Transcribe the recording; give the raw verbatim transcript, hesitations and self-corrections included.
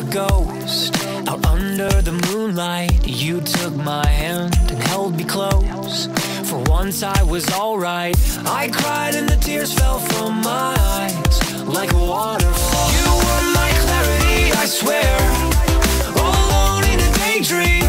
ghost. Out under the moonlight, you took my hand and held me close. For once I was alright. I cried and the tears fell from my eyes like a waterfall. You were my clarity, I swear, alone in a daydream.